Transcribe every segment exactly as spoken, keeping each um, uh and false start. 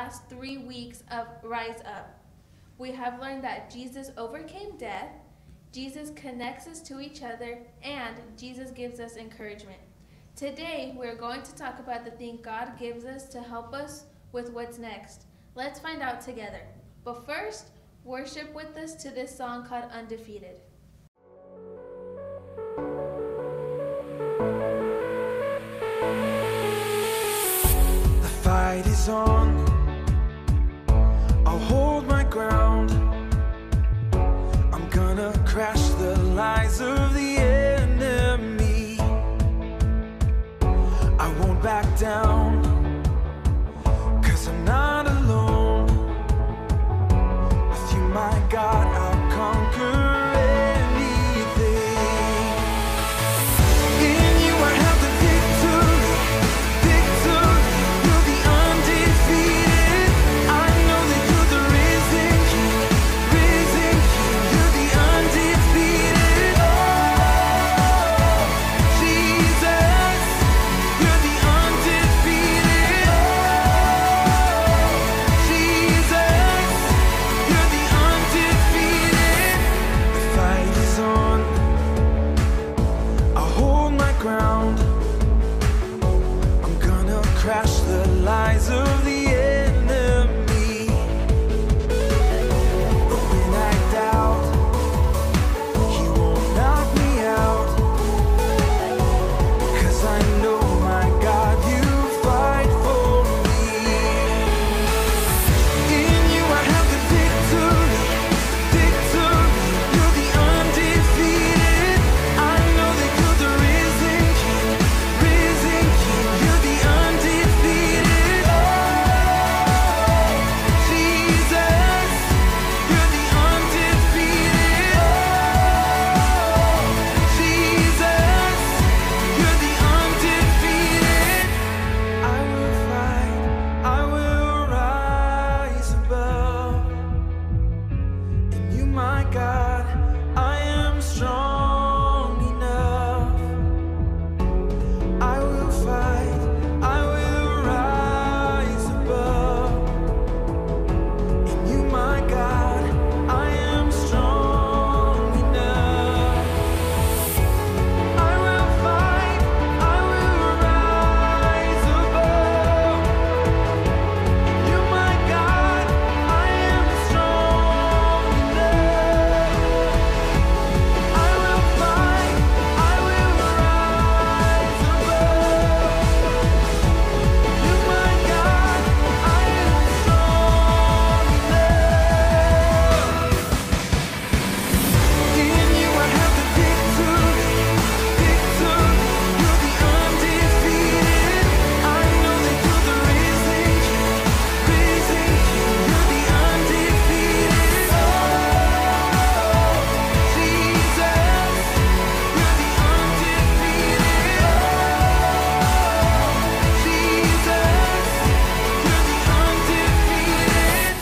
last three weeks of Rise Up. We have learned that Jesus overcame death, Jesus connects us to each other, and Jesus gives us encouragement. Today, we're going to talk about the thing God gives us to help us with what's next. Let's find out together. But first, worship with us to this song called Undefeated. The fight is on, I'll hold my ground. I'm gonna crash the lies of the enemy. I won't back down, 'cause I'm not alone. With you, my God, I'll conquer anything. In you I have the victory, victory. You're the undefeated. I know that you're the risen King, risen King. You're the undefeated. Oh, Jesus, you're the undefeated. Oh, Jesus, you're the undefeated. The fight is on, I'll hold my ground. I'm gonna crash the lies of the enemy. But when I doubt, he won't knock me out. 'Cause I know, my God, you fight for me. In you I have the victory, victory. You're the undefeated. I know that you're the risen King, risen King. You're the undefeated. Oh, Jesus, you're the undefeated. Oh, Jesus, you're the undefeated. I will fight, I will rise above. In you, my God, I am strong enough. I will fight, I will rise above. In you, my God, I am strong enough. I will fight, I will rise above. In you, my God, I am strong enough. I will fight, I will rise above. You, my God, I am strong enough. In you I have the victory, victory. You're the undefeated. I know that you're the risen King, risen King. You're the undefeated. Oh, Jesus, you're the undefeated. Oh, Jesus, you're the undefeated.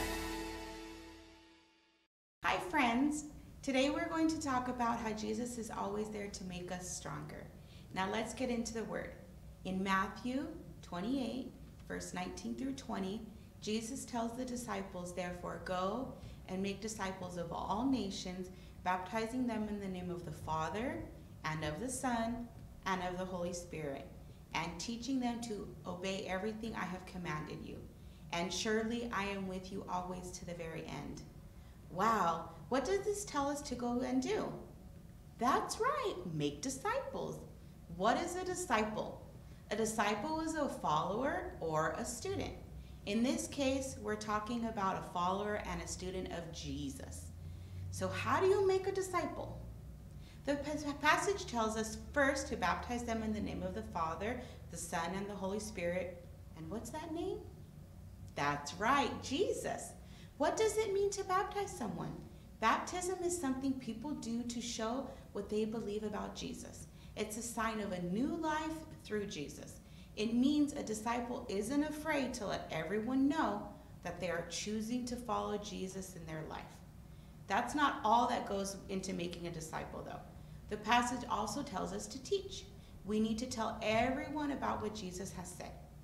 Hi friends! Today we're going to talk about how Jesus is always there to make us stronger. Now let's get into the word. In Matthew twenty-eight, verse nineteen through twenty, Jesus tells the disciples, "Therefore go and make disciples of all nations, baptizing them in the name of the Father, and of the Son, and of the Holy Spirit, and teaching them to obey everything I have commanded you. And surely I am with you always to the very end." Wow, what does this tell us to go and do? That's right, make disciples. What is a disciple? A disciple is a follower or a student. In this case, we're talking about a follower and a student of Jesus. So how do you make a disciple? The passage tells us first to baptize them in the name of the Father, the Son, and the Holy Spirit. And what's that name? That's right, Jesus. What does it mean to baptize someone? Baptism is something people do to show what they believe about Jesus. It's a sign of a new life through Jesus. It means a disciple isn't afraid to let everyone know that they are choosing to follow Jesus in their life. That's not all that goes into making a disciple, though. The passage also tells us to teach. We need to tell everyone about what Jesus has said.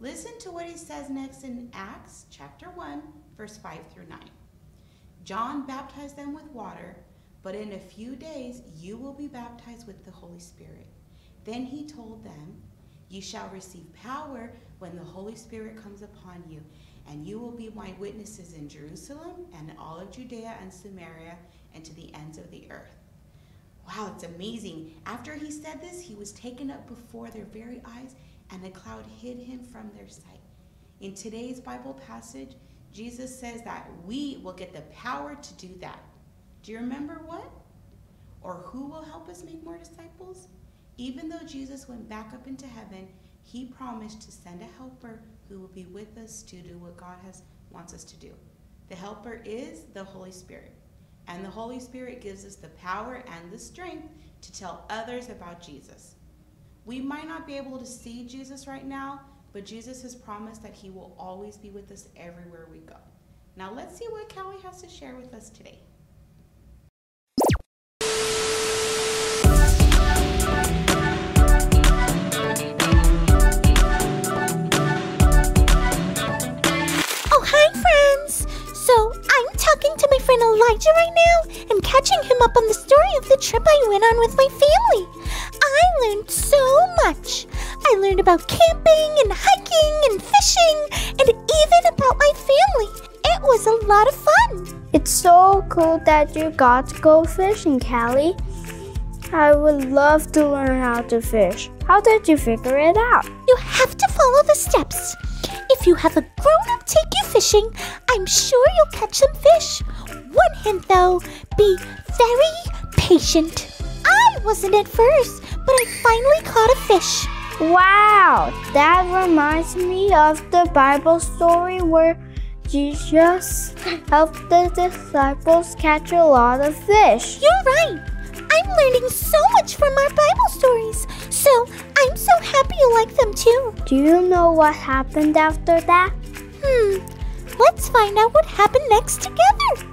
Listen to what he says next in Acts chapter one, verse five through nine. John baptized them with water, but in a few days you will be baptized with the Holy Spirit. Then he told them, you shall receive power when the Holy Spirit comes upon you, and you will be my witnesses in Jerusalem and in all of Judea and Samaria and to the ends of the earth. Wow, it's amazing. After he said this, he was taken up before their very eyes, and a cloud hid him from their sight. In today's Bible passage, Jesus says that we will get the power to do that. Do you remember what? Or who will help us make more disciples? Even though Jesus went back up into heaven, he promised to send a helper who will be with us to do what God has wants us to do. The helper is the Holy Spirit. And the Holy Spirit gives us the power and the strength to tell others about Jesus. We might not be able to see Jesus right now, but Jesus has promised that he will always be with us everywhere we go. Now let's see what Callie has to share with us today. Oh, hi friends! So, I'm talking to my friend Elijah right now and catching him up on the story of the trip I went on with my family. I learned so much. I learned about camping and hiking and fishing and even about my family. It was a lot of fun. It's so cool that you got to go fishing, Callie. I would love to learn how to fish. How did you figure it out? You have to follow the steps. If you have a grown-up take you fishing, I'm sure you'll catch some fish. One hint though, be very patient. I wasn't at first, but I finally caught a fish. Wow, that reminds me of the Bible story where Jesus helped the disciples catch a lot of fish. You're right. I'm learning so much from our Bible stories, so I'm so happy you like them too. Do you know what happened after that? Hmm, let's find out what happened next together.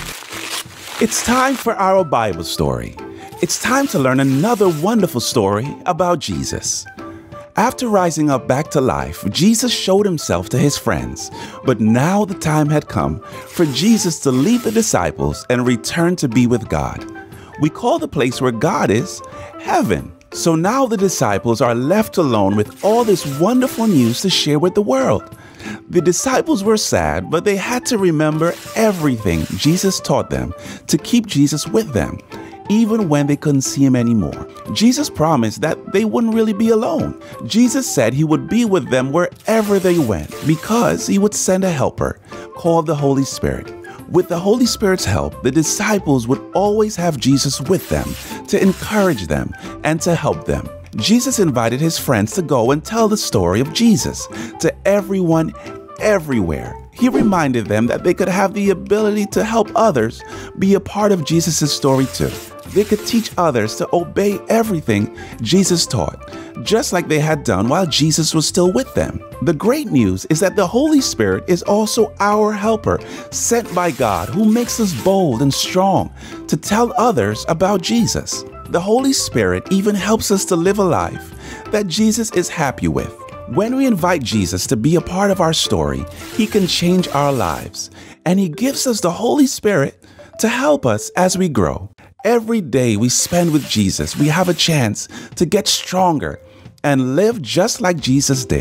It's time for our Bible story. It's time to learn another wonderful story about Jesus. After rising up back to life, Jesus showed himself to his friends. But now the time had come for Jesus to leave the disciples and return to be with God. We call the place where God is heaven. So now the disciples are left alone with all this wonderful news to share with the world. The disciples were sad, but they had to remember everything Jesus taught them to keep Jesus with them, even when they couldn't see him anymore. Jesus promised that they wouldn't really be alone. Jesus said he would be with them wherever they went because he would send a helper called the Holy Spirit. With the Holy Spirit's help, the disciples would always have Jesus with them to encourage them and to help them. Jesus invited his friends to go and tell the story of Jesus to everyone, everywhere. He reminded them that they could have the ability to help others be a part of Jesus' story too. They could teach others to obey everything Jesus taught, just like they had done while Jesus was still with them. The great news is that the Holy Spirit is also our helper, sent by God, who makes us bold and strong to tell others about Jesus. The Holy Spirit even helps us to live a life that Jesus is happy with. When we invite Jesus to be a part of our story, he can change our lives, and he gives us the Holy Spirit to help us as we grow. Every day we spend with Jesus, we have a chance to get stronger and live just like Jesus did.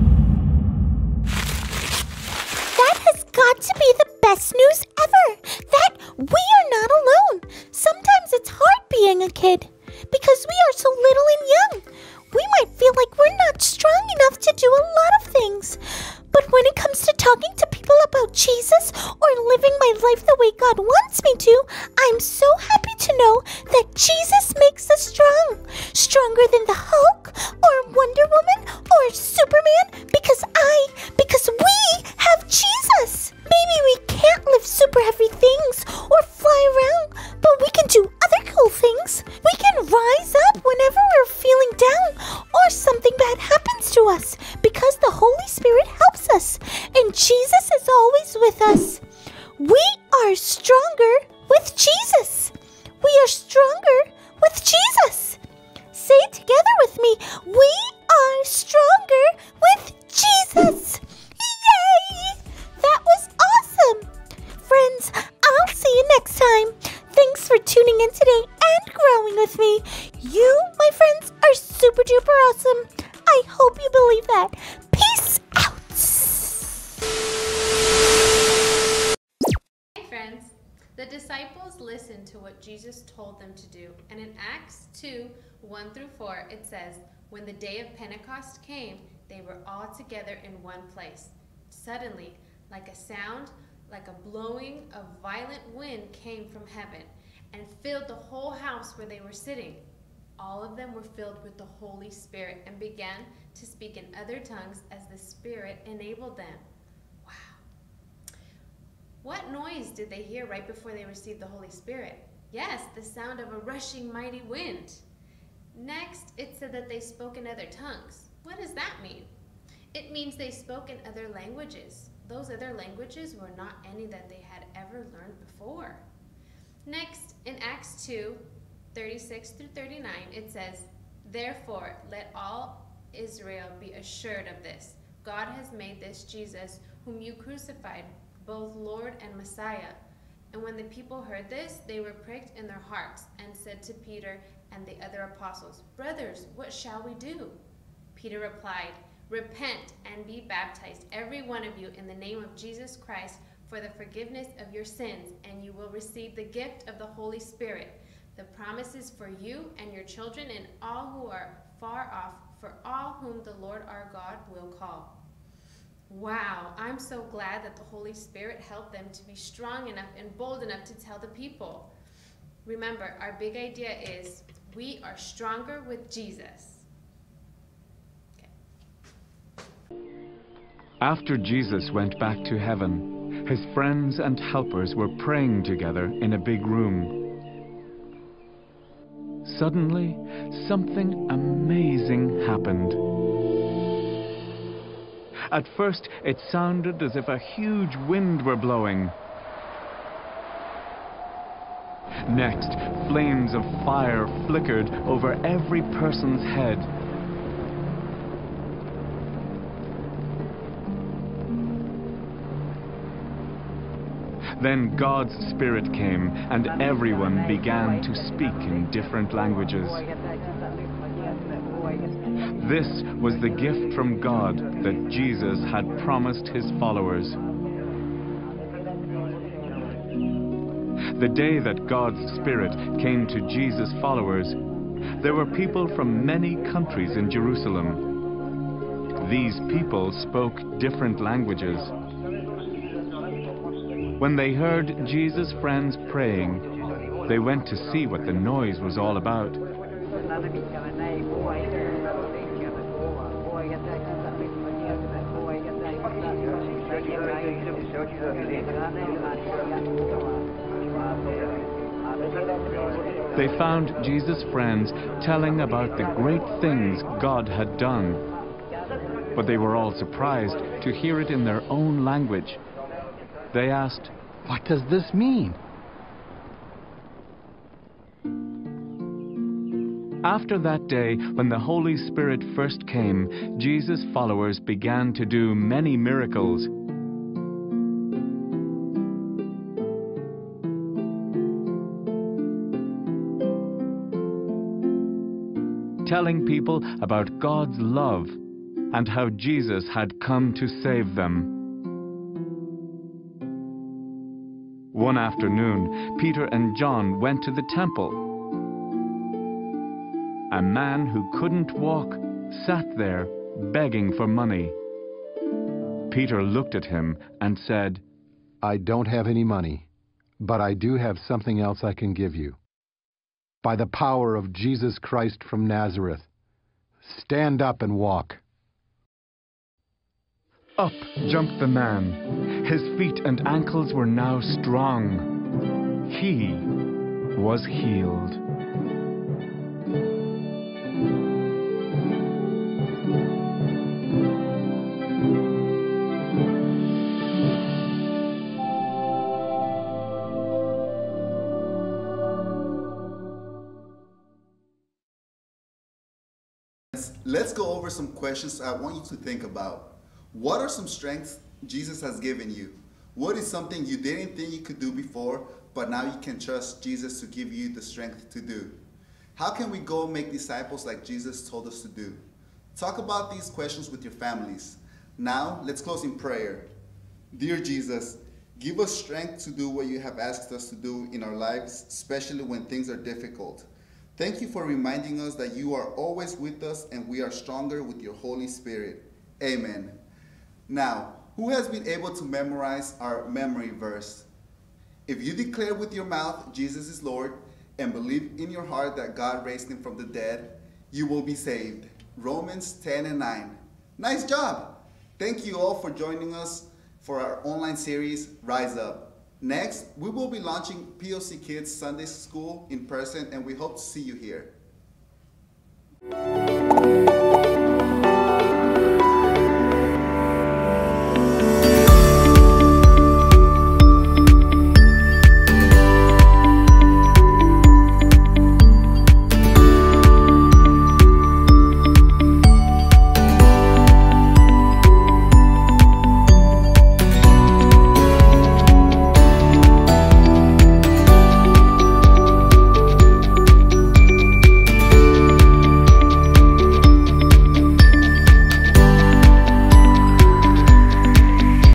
That has got to be the best news ever, that we are not alone. Sometimes it's hard being a kid because we are so little and young. We might feel like we're not strong enough to do a lot of things. But when it comes to talking to people about Jesus or living my life the way God wants me to, I'm so happy to know that Jesus makes us strong. Stronger than the Hulk or Wonder Woman or Superman because I, because we have Jesus. Maybe we can't lift super heavy things or fly around, but we can do other cool things. We can rise up whenever we're feeling down or something bad happens to us because the Holy Spirit helps us and Jesus is always with us. We are stronger with Jesus. We are stronger with Jesus. Say it together with me. We are stronger with Jesus. for tuning in today and growing with me. You, my friends, are super duper awesome. I hope you believe that. Peace out. Hi friends. The disciples listened to what Jesus told them to do. And in Acts two, one through four, it says, when the day of Pentecost came, they were all together in one place. Suddenly, like a sound, like a blowing of violent wind came from heaven and filled the whole house where they were sitting. All of them were filled with the Holy Spirit and began to speak in other tongues as the Spirit enabled them. Wow. What noise did they hear right before they received the Holy Spirit? Yes, the sound of a rushing mighty wind. Next, it said that they spoke in other tongues. What does that mean? It means they spoke in other languages. Those other languages were not any that they had ever learned before. Next, in Acts two, thirty-six through thirty-nine, it says, therefore, let all Israel be assured of this. God has made this Jesus, whom you crucified, both Lord and Messiah. And when the people heard this, they were pricked in their hearts and said to Peter and the other apostles, brothers, what shall we do? Peter replied, repent and be baptized, every one of you, in the name of Jesus Christ for the forgiveness of your sins, and you will receive the gift of the Holy Spirit. The promise is for you and your children and all who are far off, for all whom the Lord our God will call. Wow, I'm so glad that the Holy Spirit helped them to be strong enough and bold enough to tell the people. Remember, our big idea is we are stronger with Jesus. Okay. After Jesus went back to heaven, his friends and helpers were praying together in a big room. Suddenly, something amazing happened. At first, it sounded as if a huge wind were blowing. Next, flames of fire flickered over every person's head. Then God's Spirit came, and everyone began to speak in different languages. This was the gift from God that Jesus had promised his followers. The day that God's Spirit came to Jesus' followers, there were people from many countries in Jerusalem. These people spoke different languages. When they heard Jesus' friends praying, they went to see what the noise was all about. They found Jesus' friends telling about the great things God had done. But they were all surprised to hear it in their own language. They asked, "What does this mean?" After that day, when the Holy Spirit first came, Jesus' followers began to do many miracles. Telling people about God's love and how Jesus had come to save them. One afternoon, Peter and John went to the temple. A man who couldn't walk sat there begging for money. Peter looked at him and said, "I don't have any money, but I do have something else I can give you. By the power of Jesus Christ from Nazareth, stand up and walk." Up jumped the man. His feet and ankles were now strong. He was healed. Let's go over some questions I want you to think about. What are some strengths Jesus has given you? What is something you didn't think you could do before, but now you can trust Jesus to give you the strength to do. How can we go make disciples like Jesus told us to do? Talk about these questions with your families. Now, let's close in prayer. Dear Jesus, give us strength to do what you have asked us to do in our lives, especially when things are difficult. Thank you for reminding us that you are always with us and we are stronger with your Holy Spirit. Amen. Now, who has been able to memorize our memory verse? If you declare with your mouth Jesus is Lord and believe in your heart that God raised him from the dead, you will be saved. Romans ten and nine. Nice job! Thank you all for joining us for our online series, Rise Up. Next, we will be launching P O C KidZ Sunday School in person, and we hope to see you here.